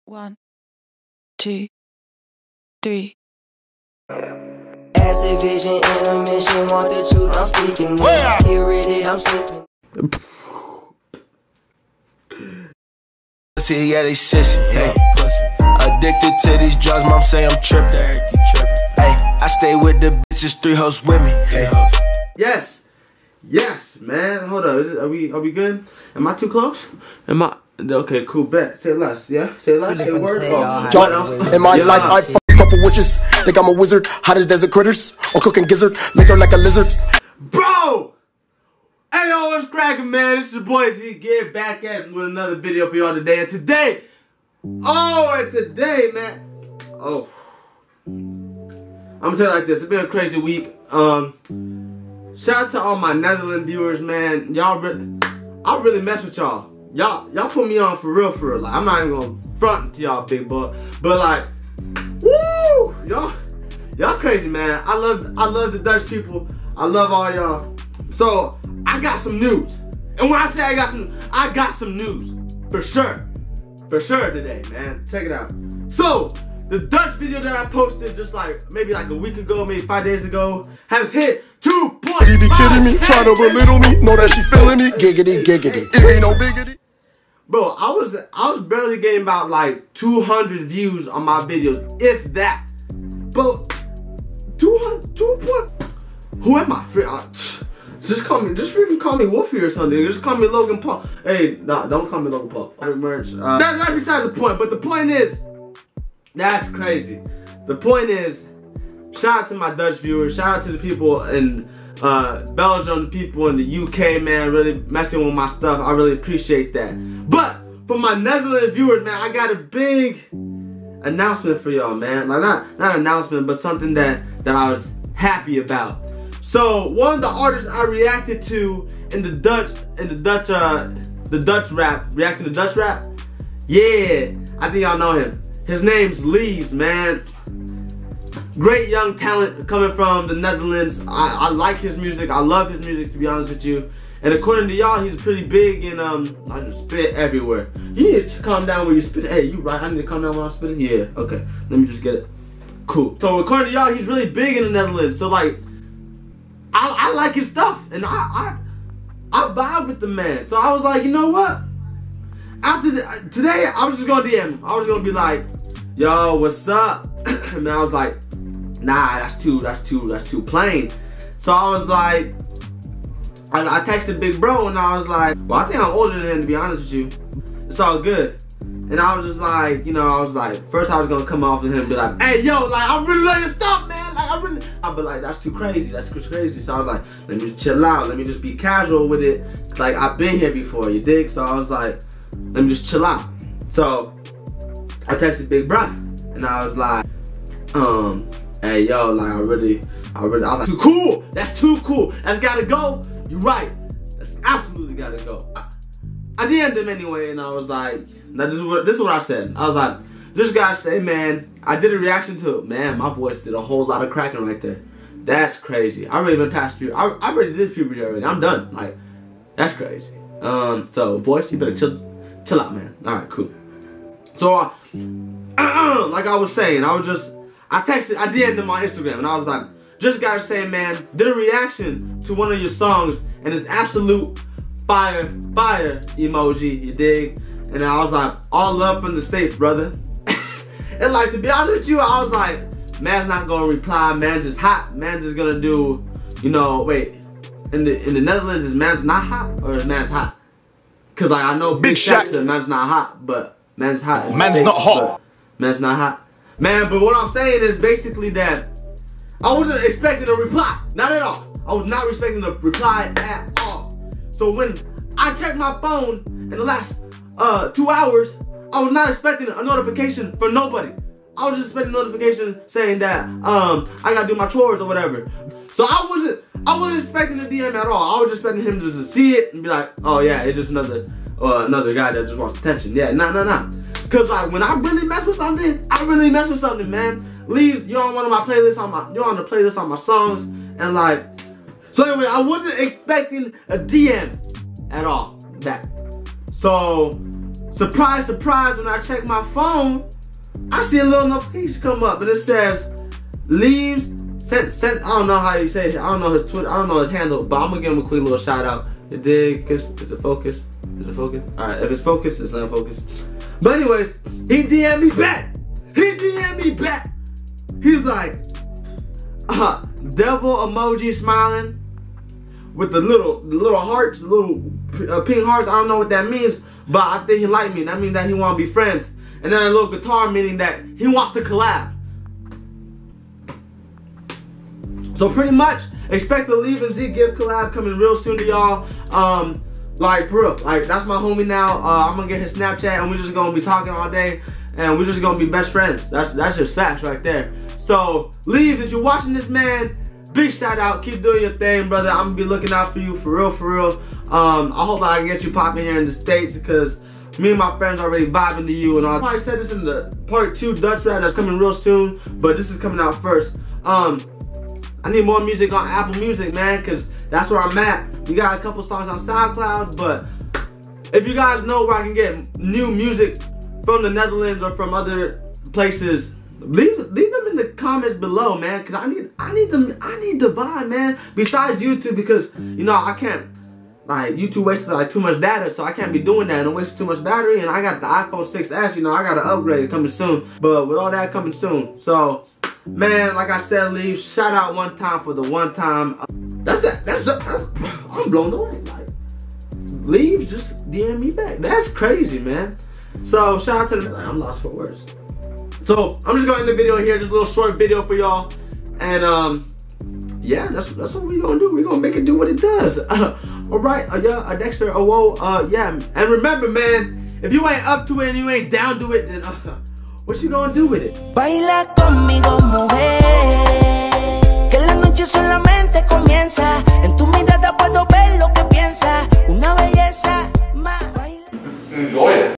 1, 2, 3. Acid vision, intermission, want the truth, I'm speaking it. Hear it, I'm sleeping. See, yeah, they sissy, hey. Addicted to these drugs, mom say I'm tripping. Hey, I stay with the bitches, 3 hoes with me. Hey. Yes, man. Hold up, are we good? Am I too close? Am I? Okay, cool, bet. Say less, yeah? Say less, say word. In my life, I fuck a couple witches. Think I'm a wizard, hot as desert critters. Or cooking gizzard, liquor like a lizard. Bro! Hey, yo, what's cracking, man? It's your boy Z. Get back at it with another video for y'all today. And today, man. Oh. I'm gonna tell you like this. It's been a crazy week. Shout out to all my Netherlands viewers, man. Y'all I really mess with y'all. Y'all put me on for real. Like, I'm not even gonna front to y'all, big boy. But like, woo! Y'all crazy, man. I love the Dutch people. I love all y'all. So I got some news. And when I say I got some news. For sure. For sure today, man. Check it out. So, the Dutch video that I posted just maybe like a week ago, maybe 5 days ago, has hit 2.5. You be kidding me? Trying to belittle me? Know that she feeling me? Giggity, giggity. It ain't no biggity. Bro, I was barely getting about like 200 views on my videos, if that. But 200. Who am I? Just freaking call me Wolfie or something. Just call me Logan Paul. Hey, nah, don't call me Logan Paul. Merch. That's besides the point. But the point is, that's crazy. The point is, shout out to my Dutch viewers. Shout out to the people in Belgium, the people in the UK, man, really messing with my stuff. I really appreciate that. But for my Netherlands viewers, man, I got a big announcement for y'all, man. Like not announcement, but something that I was happy about. So one of the artists I reacted to in the Dutch rap, reacting to Dutch rap, yeah, I think y'all know him. His name's Leaves, man. Great young talent coming from the Netherlands. I like his music. I love his music, to be honest with you. And according to y'all, he's pretty big and I just spit everywhere. You need to calm down when you spit. Hey, you right? I need to calm down when I'm spitting. Yeah, okay. Let me just get it. Cool. So according to y'all, he's really big in the Netherlands. So like, I like his stuff, and I vibe with the man. So I was like, you know what? After today, I was just gonna DM him. I was gonna be like, yo, what's up? And I was like, nah, that's too plain. So I was like, I texted Big Bro, and I was like, well, I think I'm older than him, to be honest with you. It's all good. And I was just like, you know, first I was gonna come off to him and be like, hey, yo, like, I really love your stuff, man. Like, I'd be like, that's too crazy. That's crazy. So I was like, let me just chill out. Let me just be casual with it. Like, I've been here before, you dig? So I was like, let me just chill out. So I texted Big Bro, and I was like, hey, yo, like, I was like, too cool. That's too cool. That's gotta go. You're right. That's absolutely gotta go. I DM'd him anyway, and I was like, now this is what I said. I was like, this guy say, man, I did a reaction to it. Man, my voice did a whole lot of cracking right there. That's crazy. I already been past puberty. I already did puberty already. I'm done. Like, that's crazy. So voice, you better chill out, man. All right, cool. So, like I was saying, I DM'd him on Instagram, and I was like, just gotta say, man, did a reaction to one of your songs, and it's absolute fire emoji, you dig? And I was like, all love from the States, brother. And like, to be honest with you, I was like, man's not gonna reply, man's just hot, man's just gonna do, you know, wait, in the Netherlands, is man's not hot, or is man's hot? Cause like, I know Big Shaq said man's not hot, but man's hot. Man's not hot. Man's not hot. Man, but what I'm saying is basically that I wasn't expecting a reply, not at all. I was not expecting a reply at all. So when I checked my phone in the last 2 hours, I was not expecting a notification from nobody. I was just expecting a notification saying that I gotta do my chores or whatever. So I wasn't expecting a DM at all. I was just expecting him just to see it and be like, oh yeah, it's just another guy that just wants attention. Yeah, nah. Cause like, when I really mess with something, I really mess with something, man. Leaves, you're on one of my playlists you're on the playlist on my songs, and like, so anyway, I wasn't expecting a DM at all back. So surprise, surprise, when I check my phone, I see a little notification come up and it says, Leaves sent, I don't know how you say it. I don't know his Twitter, I don't know his handle, but I'm gonna give him a quick little shout out. You dig? Is it focus? Is it focus? Alright, if it's focused, it's not focused. But anyways, he DM'd me back. He DM'd me back. He's like, devil emoji smiling with the little hearts, the little pink hearts. I don't know what that means, but I think he liked me. That means that he want to be friends. And then a little guitar meaning that he wants to collab. So pretty much expect the Leave and Z Gift collab coming real soon to y'all. Like for real, like that's my homie now. I'm gonna get his Snapchat and we're just gonna be talking all day and we're just gonna be best friends. That's just facts right there. So Leave, if you're watching this, man, big shout out. Keep doing your thing, brother. I'm gonna be looking out for you for real, for real. I hope I can get you popping here in the States because me and my friends already vibing to you and all. I probably said this in the part 2 Dutch rap that's coming real soon, but this is coming out first. I need more music on Apple Music, man, because that's where I'm at. We got a couple songs on SoundCloud, but if you guys know where I can get new music from the Netherlands or from other places, leave them in the comments below, man, because I need the vibe, man. Besides YouTube, because you know I can't, like, YouTube wastes like too much data, so I can't be doing that and waste too much battery. And I got the iPhone 6s, you know, I got to upgrade coming soon. But with all that coming soon, so. Man, like I said, Leave, shout out one time for the one time. That's I'm blown away. Like, Leave just DM me back. That's crazy, man. So shout out to the, I'm lost for words. So I'm just gonna end the video here, just a little short video for y'all. And yeah, that's what we gonna do. We gonna make it do what it does. Alright, yeah, Dexter, whoa, yeah. And remember, man, if you ain't up to it and you ain't down to it, then what you gonna do with it? Baila conmigo.